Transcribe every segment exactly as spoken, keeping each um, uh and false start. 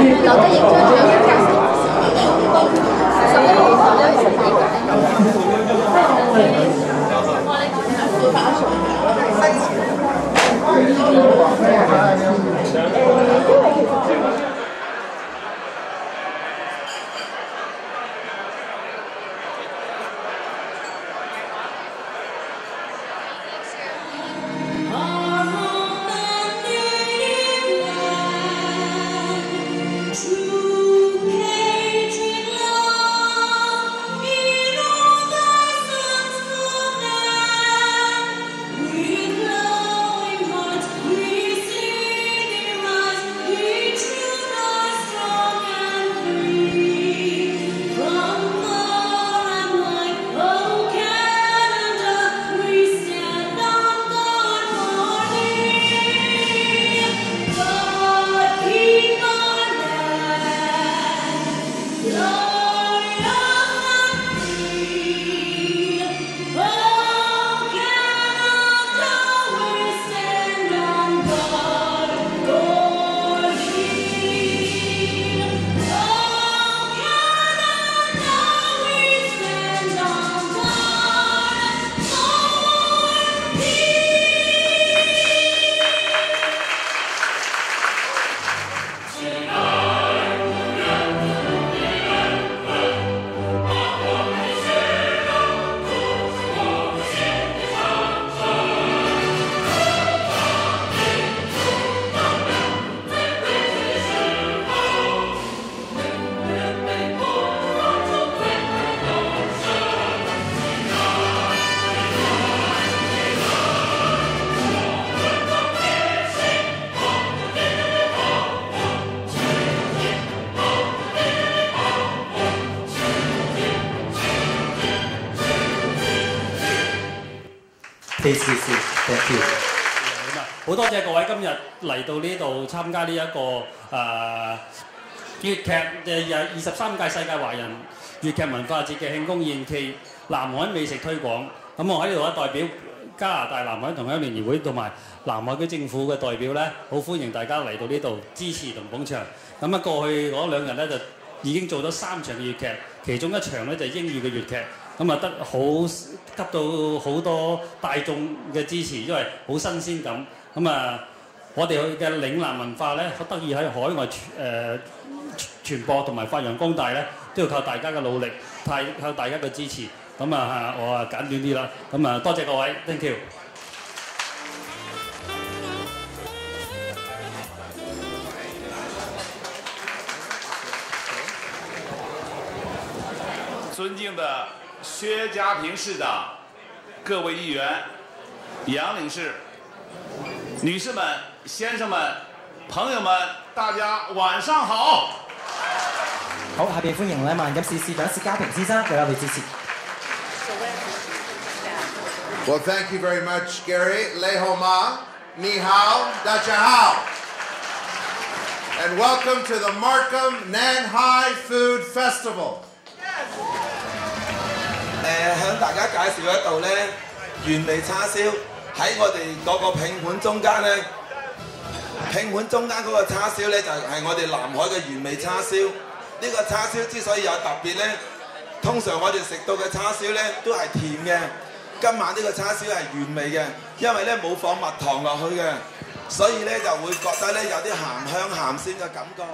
留低影張相嘅介紹。十一號十一號幾個？ Please, please, thank you。 好多謝各位今日嚟到呢度參加呢、這、一個誒、呃、粵劇嘅二十三屆世界華人粵劇文化節嘅慶功宴暨南海美食推廣。咁我喺呢度咧代表加拿大南海同鄉聯誼會同埋南海區政府嘅代表咧，好歡迎大家嚟到呢度支持同捧場。咁啊過去嗰兩日咧就已經做咗三場嘅粵劇，其中一場咧就係英語嘅粵劇。咁啊得好得到好多大眾嘅支持，因為好新鮮感。咁啊，我哋嘅嶺南文化咧，得以喺海外傳誒傳播同埋發揚光大咧，都要靠大家嘅努力，太靠大家嘅支持。咁啊，我啊簡短啲啦。咁啊，多謝各位 ，thank you。 尊敬的薛家平市长、各位议员、杨领事、女士们、先生们、朋友們，大家晚上好。 好，下邊歡迎咧萬錦市市長薛家平先生為我哋致辭。 Well, thank you very much, Gary. Leho ma, ni hao, dacha hao. And welcome to the Markham Nanhai Food Festival. 誒向大家介紹一道咧原味叉燒，喺我哋嗰個拼盤中間咧，拼盤中間嗰個叉燒咧就係我哋南海嘅原味叉燒。呢個叉燒之所以有特別咧，通常我哋食到嘅叉燒咧都係甜嘅，今晚呢個叉燒係原味嘅，因為咧冇放蜜糖落去嘅，所以咧就會覺得咧有啲鹹香鹹鮮嘅感覺。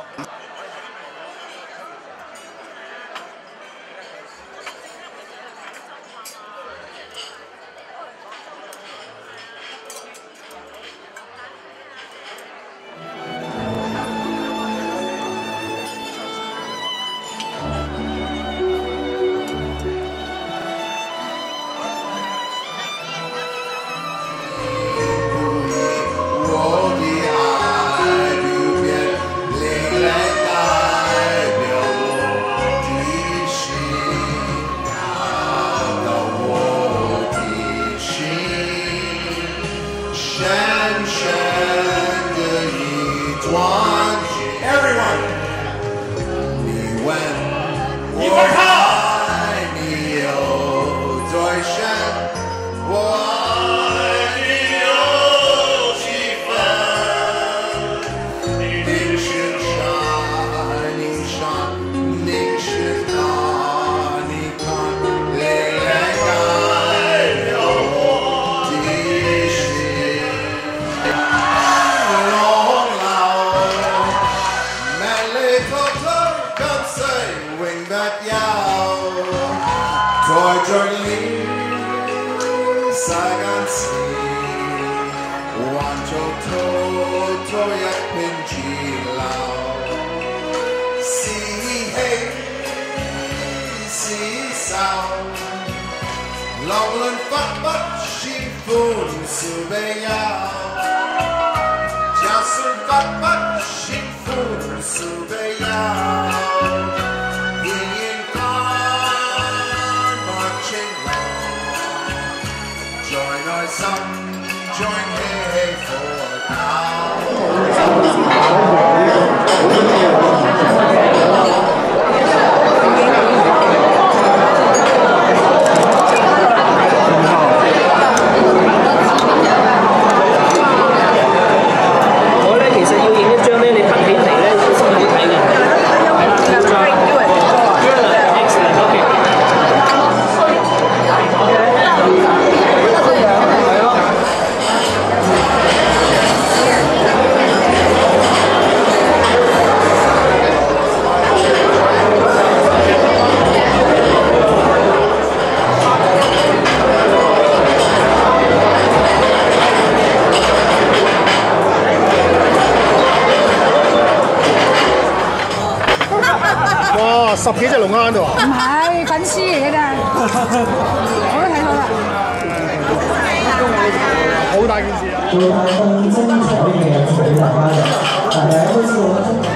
我的爱不变，灵来。 Helikopter kan sig wingback yaw. Toy journey Saigon Sea. Wancho to to yak pinji lao. See hey, see sound. Longland fat but she foon subeya. Jasun fat but she foon subeya. Being gone marching long. Join our son, join hey for now. 十幾隻龍蝦喺度啊！ 唔係粉絲嚟嘅咋，我都睇到啦。 好大件事啊！ 會派更精彩嘅日子俾大家嘅，大家開始啦！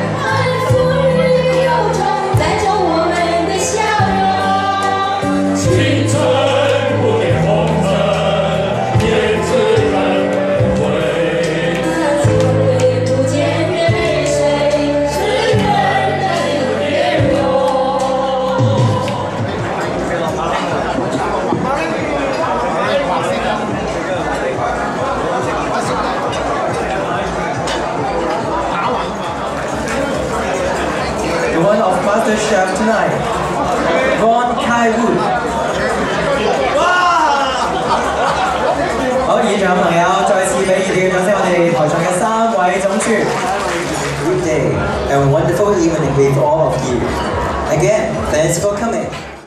Master Chef tonight, Ron Kai Wu。哇！好，現場朋友再次俾熱烈嘅掌聲，我哋台上嘅三位總廚。Good day and wonderful evening with all of you. Again, thanks for coming.